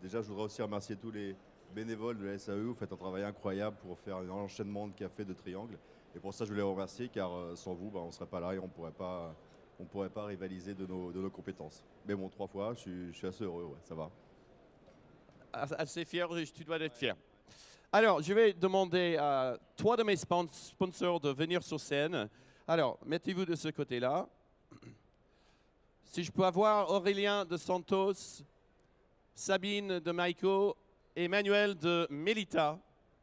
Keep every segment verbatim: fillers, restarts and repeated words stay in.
déjà, je voudrais aussi remercier tous les bénévoles de la S A E. Vous faites un travail incroyable pour faire un enchaînement de café de triangle. Et pour ça, je voulais vous remercier, car euh, sans vous, bah, on ne serait pas là et on pourrait pas, on pourrait pas rivaliser de nos, de nos compétences. Mais bon, trois fois, je suis, je suis assez heureux, ouais, ça va. Assez fier, tu dois être fier. Alors, je vais demander à trois de mes spon- sponsors de venir sur scène. Alors, mettez-vous de ce côté-là. Si je peux avoir Aurélien de Santos, Sabine de Maïko et Emmanuel de Melita.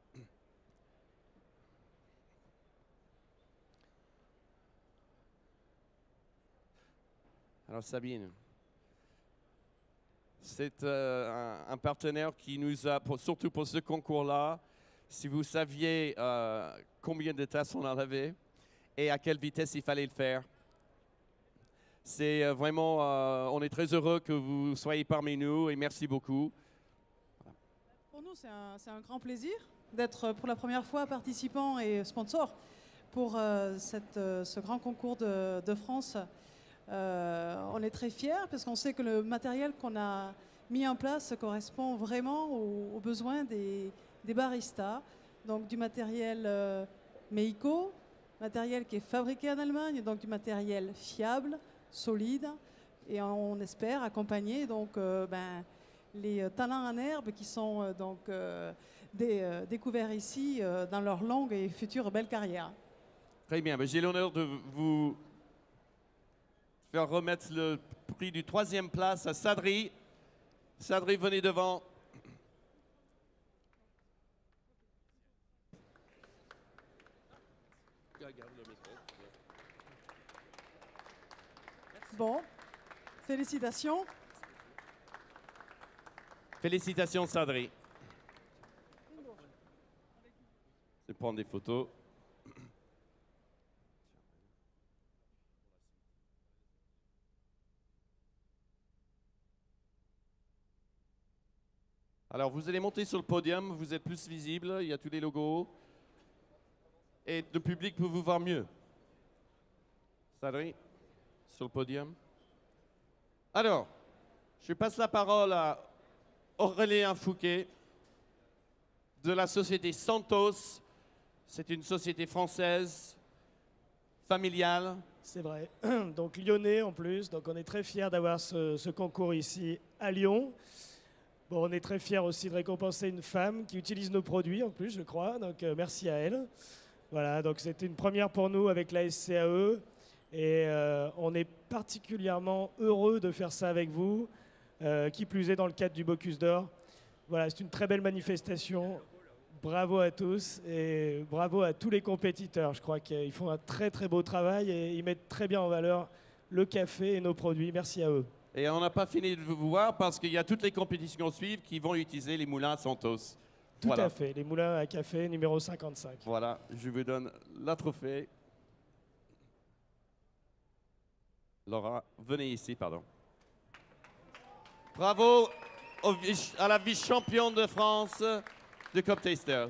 Alors, Sabine, c'est euh, un, un partenaire qui nous a, pour- surtout pour ce concours-là, si vous saviez euh, combien de tasses on en avait et à quelle vitesse il fallait le faire. C'est euh, vraiment, euh, on est très heureux que vous soyez parmi nous et merci beaucoup. Pour nous, c'est un, c'est un grand plaisir d'être pour la première fois participant et sponsor pour euh, cette, euh, ce grand concours de, de France. Euh, on est très fiers parce qu'on sait que le matériel qu'on a mis en place correspond vraiment aux, aux besoins des, des baristas. Donc du matériel euh, Meiko, matériel qui est fabriqué en Allemagne, donc du matériel fiable, solide, et on espère accompagner donc euh, ben, les talents en herbe qui sont euh, donc euh, des, euh, découverts ici euh, dans leur longue et future belle carrière. Très bien, ben, j'ai l'honneur de vous faire remettre le prix du troisième place à Sadri. Sadri, venez devant. Bon, félicitations. Félicitations, Sadri. Je vais prendre des photos. Alors, vous allez monter sur le podium, vous êtes plus visible, il y a tous les logos. Et le public peut vous voir mieux. Sadri, sur le podium. Alors, je passe la parole à Aurélien Fouquet de la société Santos. C'est une société française, familiale. C'est vrai. Donc lyonnais en plus. Donc on est très fiers d'avoir ce, ce concours ici à Lyon. Bon, on est très fiers aussi de récompenser une femme qui utilise nos produits en plus, je crois. Donc euh, merci à elle. Voilà, donc c'était une première pour nous avec la S C A E. Et euh, on est particulièrement heureux de faire ça avec vous, euh, qui plus est dans le cadre du Bocuse d'Or. Voilà, c'est une très belle manifestation. Bravo à tous et bravo à tous les compétiteurs. Je crois qu'ils font un très très beau travail et ils mettent très bien en valeur le café et nos produits. Merci à eux. Et on n'a pas fini de vous voir parce qu'il y a toutes les compétitions suivantes qui vont utiliser les moulins Santos. Tout Voilà. à fait, les moulins à café numéro cinquante-cinq. Voilà, je vous donne la trophée. Laura, venez ici, pardon. Bravo au vice- à la vice-championne de France de Cup Tasters.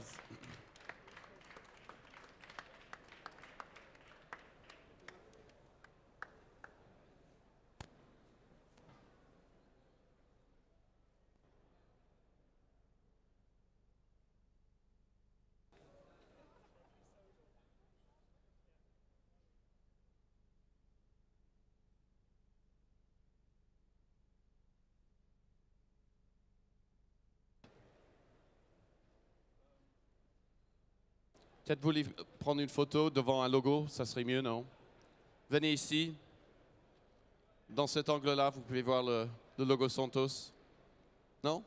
Peut-être vous voulez prendre une photo devant un logo, ça serait mieux, non? Venez ici. Dans cet angle-là, vous pouvez voir le, le logo Santos. Non?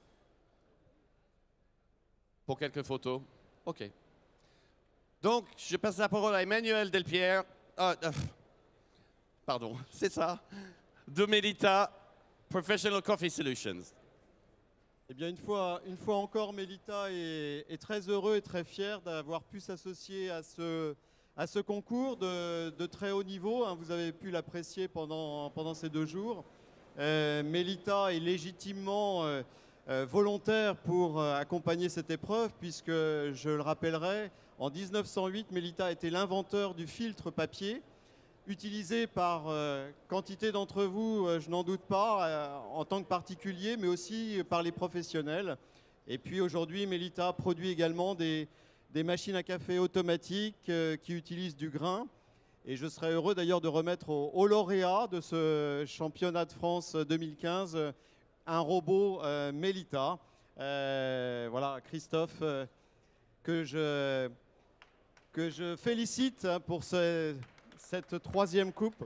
Pour quelques photos? OK. Donc, je passe la parole à Emmanuel Delpierre. Ah, euh, pardon, c'est ça. De Melita Professional Coffee Solutions. Eh bien, une fois, une fois encore, Melita est, est très heureux et très fier d'avoir pu s'associer à ce, à ce concours de, de très haut niveau. Hein, vous avez pu l'apprécier pendant, pendant ces deux jours. Euh, Melita est légitimement euh, euh, volontaire pour euh, accompagner cette épreuve, puisque, je le rappellerai, en mille neuf cent huit, Melita était l'inventeur du filtre papier. utilisé par euh, quantité d'entre vous, euh, je n'en doute pas, euh, en tant que particulier, mais aussi par les professionnels. Et puis aujourd'hui, Mélita produit également des, des machines à café automatiques euh, qui utilisent du grain. Et je serais heureux d'ailleurs de remettre au, au lauréat de ce championnat de France deux mille quinze euh, un robot euh, Mélita. Euh, voilà, Christophe, euh, que, je, que je félicite pour ce, cette troisième coupe.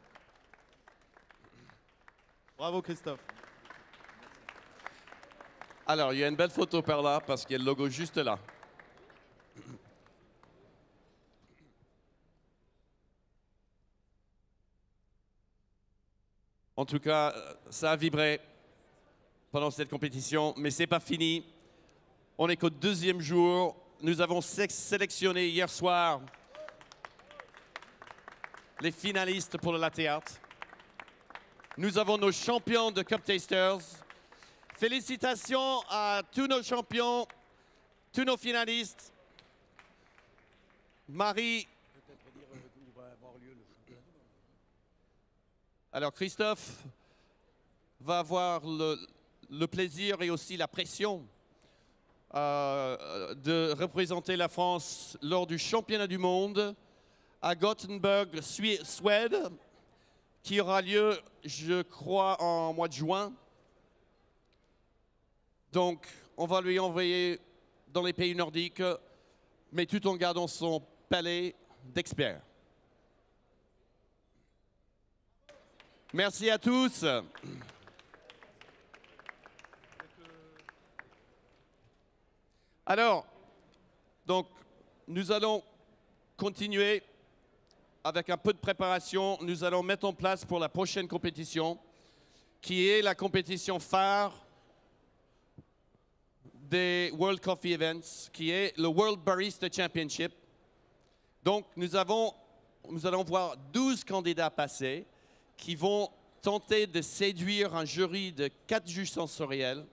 Bravo Christophe. Alors, il y a une belle photo par là parce qu'il y a le logo juste là. En tout cas, ça a vibré pendant cette compétition, mais ce n'est pas fini. On n'est qu'au deuxième jour. Nous avons sélectionné hier soir les finalistes pour le latte art. Nous avons nos champions de Cup Tasters. Félicitations à tous nos champions, tous nos finalistes. Marie. Alors Christophe va avoir le, le plaisir et aussi la pression euh, de représenter la France lors du championnat du monde à Gothenburg, Suède, qui aura lieu, je crois, en mois de juin. Donc, on va lui envoyer dans les pays nordiques, mais tout en gardant son palais d'expert. Merci à tous. Alors, donc, nous allons continuer avec un peu de préparation. Nous allons mettre en place pour la prochaine compétition, qui est la compétition phare des World Coffee Events, qui est le World Barista Championship. Donc, nous, avons, nous allons voir douze candidats passer qui vont tenter de séduire un jury de quatre juges sensoriels,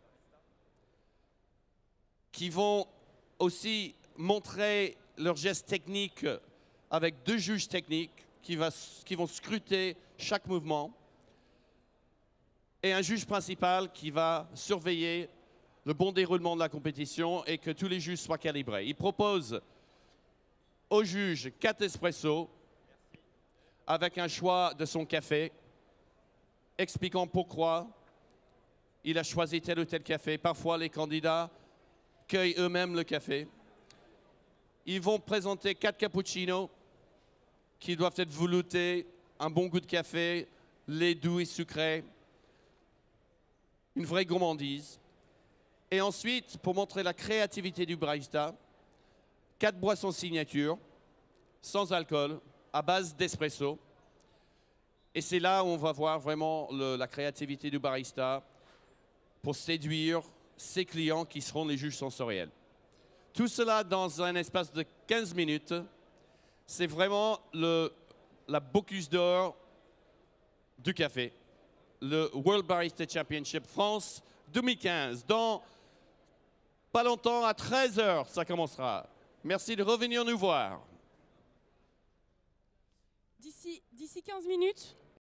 qui vont aussi montrer leurs gestes techniques avec deux juges techniques qui, va, qui vont scruter chaque mouvement, et un juge principal qui va surveiller le bon déroulement de la compétition et que tous les juges soient calibrés. Il propose au juge quatre espressos avec un choix de son café, expliquant pourquoi il a choisi tel ou tel café. Parfois, les candidats cueillent eux-mêmes le café. Ils vont présenter quatre cappuccinos qui doivent être veloutés, un bon goût de café, lait doux et sucré, une vraie gourmandise. Et ensuite, pour montrer la créativité du barista, quatre boissons signature, sans alcool, à base d'espresso. Et c'est là où on va voir vraiment le, la créativité du barista pour séduire ses clients qui seront les juges sensoriels. Tout cela dans un espace de quinze minutes. C'est vraiment le, la Bocuse d'Or du café. Le World Barista Championship France deux mille quinze. Dans pas longtemps, à treize heures, ça commencera. Merci de revenir nous voir. D'ici d'ici quinze minutes,